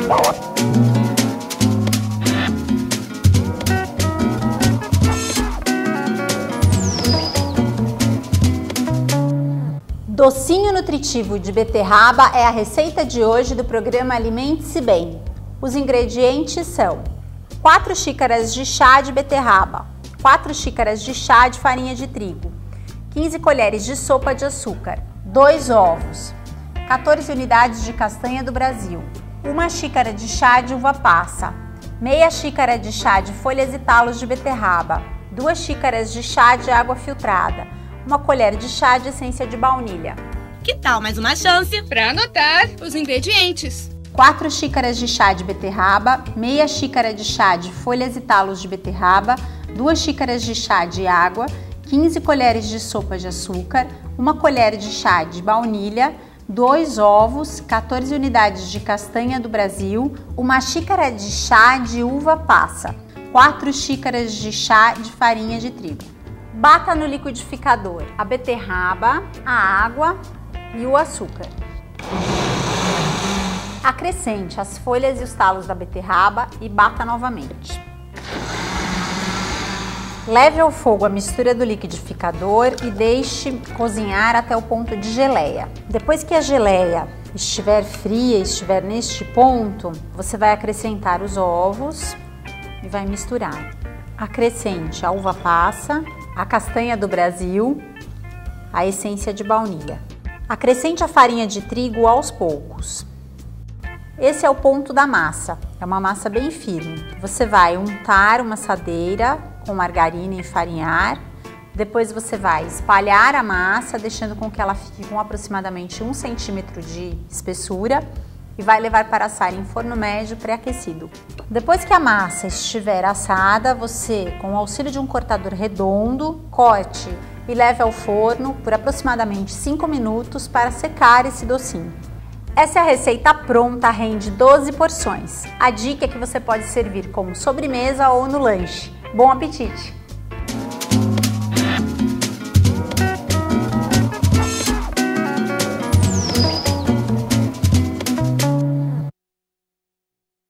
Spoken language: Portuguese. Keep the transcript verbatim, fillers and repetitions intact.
Docinho nutritivo de beterraba é a receita de hoje do programa Alimente-se Bem. Os ingredientes são quatro xícaras de chá de beterraba, quatro xícaras de chá de farinha de trigo, quinze colheres de sopa de açúcar, dois ovos, quatorze unidades de castanha do Brasil, uma xícara de chá de uva passa, meia xícara de chá de folhas e talos de beterraba, duas xícaras de chá de água filtrada, uma colher de chá de essência de baunilha. Que tal mais uma chance para anotar os ingredientes? quatro xícaras de chá de beterraba, meia xícara de chá de folhas e talos de beterraba, duas xícaras de chá de água, quinze colheres de sopa de açúcar, uma colher de chá de baunilha, dois ovos, quatorze unidades de castanha do Brasil, uma xícara de chá de uva passa, quatro xícaras de chá de farinha de trigo. Bata no liquidificador a beterraba, a água e o açúcar. Acrescente as folhas e os talos da beterraba e bata novamente. Leve ao fogo a mistura do liquidificador e deixe cozinhar até o ponto de geleia. Depois que a geleia estiver fria, estiver neste ponto, você vai acrescentar os ovos e vai misturar. Acrescente a uva passa, a castanha do Brasil, a essência de baunilha. Acrescente a farinha de trigo aos poucos. Esse é o ponto da massa, é uma massa bem firme. Você vai untar uma assadeira com margarina e enfarinhar, depois você vai espalhar a massa, deixando com que ela fique com aproximadamente um centímetro de espessura e vai levar para assar em forno médio pré-aquecido. Depois que a massa estiver assada, você, com o auxílio de um cortador redondo, corte e leve ao forno por aproximadamente cinco minutos para secar esse docinho. Essa é a receita pronta, rende doze porções. A dica é que você pode servir como sobremesa ou no lanche. Bom apetite!